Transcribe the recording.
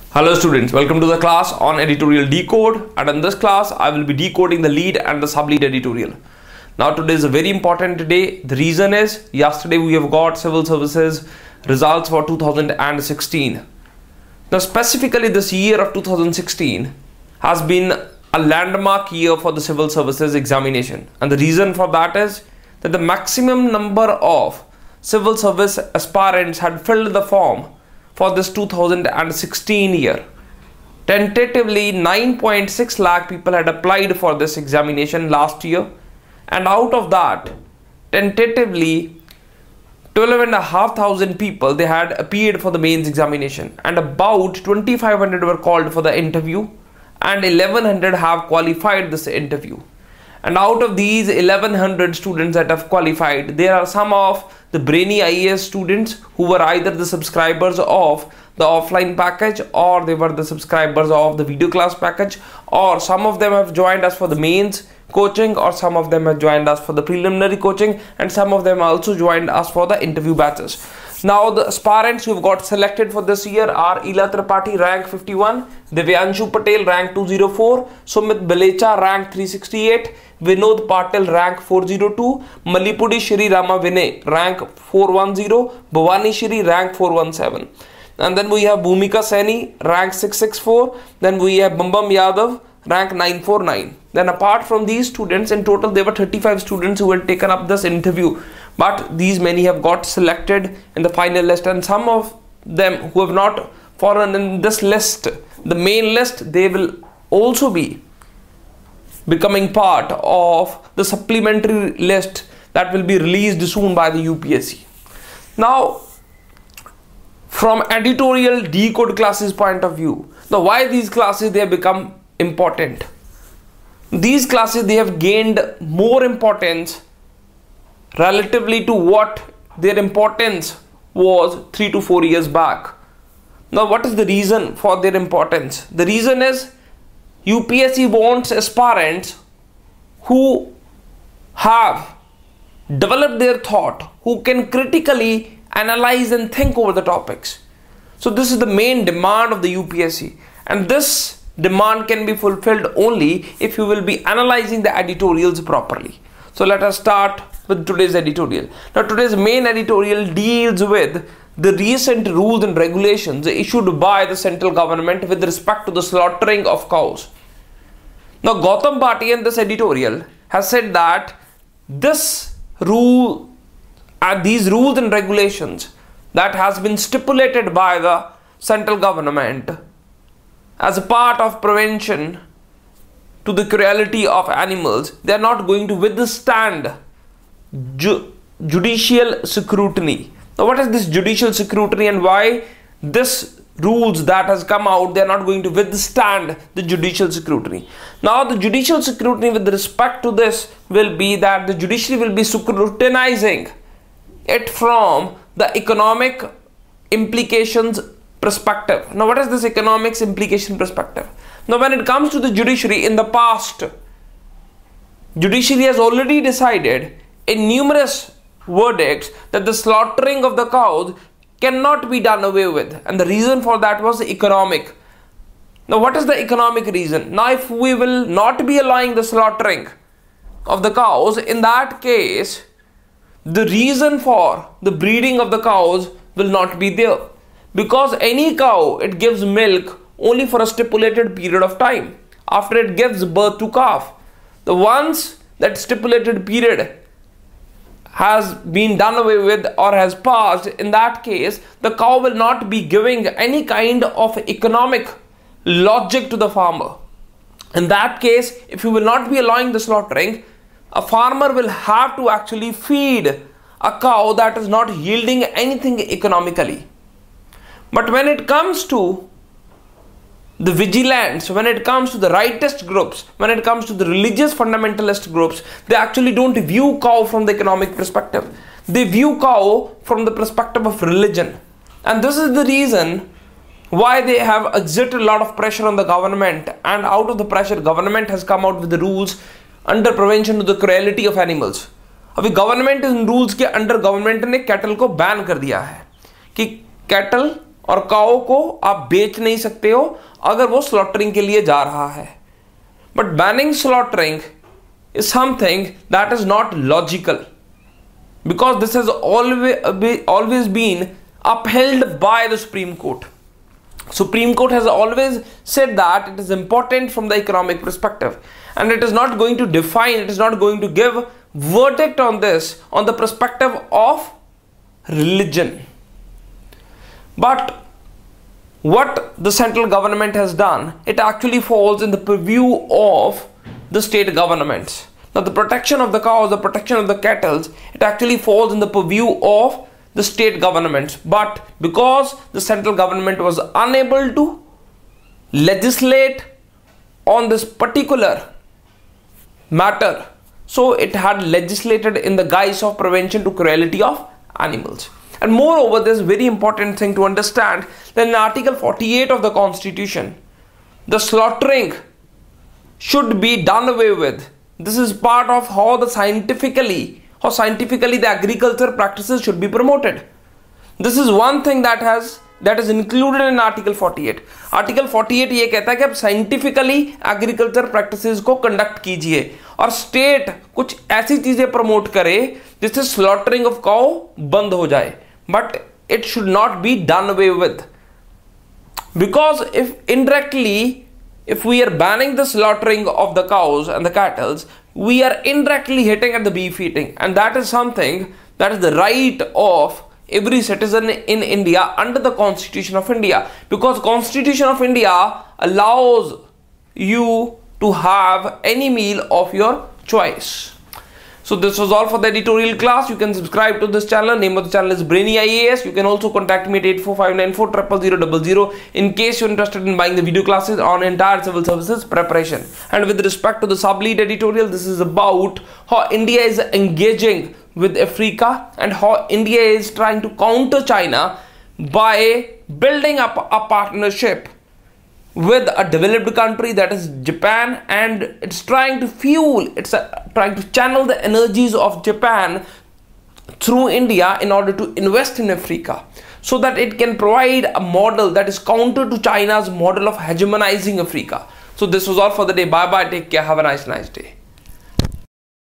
Hello students, welcome to the class on editorial decode, and in this class I will be decoding the lead and the sub-lead editorial. Now today is a very important day. The reason is yesterday we have got civil services results for 2016. Now specifically this year of 2016 has been a landmark year for the civil services examination, and the reason for that is that the maximum number of civil service aspirants had filled the form for this 2016 year. Tentatively 9.6 lakh people had applied for this examination last year, and out of that tentatively 12,500 people they had appeared for the mains examination, and about 2,500 were called for the interview and 1,100 have qualified this interview. And out of these 1,100 students that have qualified, there are some of the BrainyIAS students who were either the subscribers of the offline package, or they were the subscribers of the video class package, or some of them have joined us for the mains coaching, or some of them have joined us for the preliminary coaching, and some of them also joined us for the interview batches. Now the aspirants who have got selected for this year are Ila Tripathi, rank 51, Divyanshu Patel, rank 204, Sumit Balecha, rank 368, Vinod Patil, rank 402, Malipudi Shri Rama Vinay, rank 410, Bhavani Shri, rank 417. And then we have Bhumika Saini, rank 664, then we have Bambam Yadav, rank 949. Then apart from these students, in total there were 35 students who had taken up this interview, but these many have got selected in the final list, and some of them who have not fallen in this list, the main list, they will also be becoming part of the supplementary list that will be released soon by the UPSC. Now from editorial decode classes point of view, now why these classes they have become important? These classes they have gained more importance relatively to what their importance was 3 to 4 years back. Now what is the reason for their importance? The reason is UPSC wants aspirants who have developed their thought, who can critically analyze and think over the topics. So this is the main demand of the UPSC, and this demand can be fulfilled only if you will be analyzing the editorials properly. So let us start with today's editorial. Now today's main editorial deals with the recent rules and regulations issued by the central government with respect to the slaughtering of cows. Now Gautam Bhatia in this editorial has said that this rule and these rules and regulations that has been stipulated by the central government as a part of prevention to the cruelty of animals, they are not going to withstand judicial scrutiny. Now what is this judicial scrutiny, and why this rules that has come out, they are not going to withstand the judicial scrutiny? Now the judicial scrutiny with respect to this will be that the judiciary will be scrutinizing it from the economic implications perspective. Now what is this economics implication perspective? Now when it comes to the judiciary, in the past judiciary has already decided in numerous verdicts that the slaughtering of the cows cannot be done away with, and the reason for that was economic. Now what is the economic reason? Now if we will not be allowing the slaughtering of the cows, in that case the reason for the breeding of the cows will not be there, because any cow, it gives milk only for a stipulated period of time after it gives birth to calf. The once that stipulated period has been done away with or has passed, in that case the cow will not be giving any kind of economic logic to the farmer. In that case, if you will not be allowing the slaughtering, a farmer will have to actually feed a cow that is not yielding anything economically. But when it comes to the vigilants, when it comes to the rightist groups, when it comes to the religious fundamentalist groups, they actually don't view cow from the economic perspective. They view cow from the perspective of religion. And this is the reason why they have exerted a lot of pressure on the government, and out of the pressure government has come out with the rules under prevention to the cruelty of animals. अभी government इन rules के under government ने cattle को ban कर दिया है कि cattle और काओ को आप बेच नहीं सकते हो अगर वो स्लॉटरिंग के लिए जा रहा है. But banning slaughtering is something that is not logical, because this has always been upheld by the Supreme Court. Supreme Court has always said that it is important from the economic perspective, and it is not going to define, it is not going to give verdict on this on the perspective of religion. But what the central government has done, it actually falls in the purview of the state governments. Now the protection of the cows, the protection of the cattle, it actually falls in the purview of the state governments. But because the central government was unable to legislate on this particular matter, so it had legislated in the guise of prevention to cruelty of animals. And moreover, there's a very important thing to understand that in Article 48 of the Constitution, the slaughtering should be done away with. This is part of how scientifically the agriculture practices should be promoted. This is one thing that is included in Article 48. Article 48 ये कहता है कि आप scientifically agriculture practices को conduct कीजिए और state कुछ ऐसी चीजें promote करे जिससे slaughtering of cow बंद हो जाए. But it should not be done away with, because if we are banning the slaughtering of the cows and the cattle, we are indirectly hitting at the beef eating, and that is something that is the right of every citizen in India under the Constitution of India, because Constitution of India allows you to have any meal of your choice. So this was all for the editorial class. You can subscribe to this channel. Name of the channel is BrainyIAS. You can also contact me at 845940000 in case you're interested in buying the video classes on entire civil services preparation. And with respect to the sub-lead editorial, this is about how India is engaging with Africa and how India is trying to counter China by building up a partnership with a developed country, that is Japan, and it's trying to trying to channel the energies of Japan through India in order to invest in Africa, so that it can provide a model that is counter to China's model of hegemonizing Africa. So this was all for the day. Bye bye, take care, have a nice day.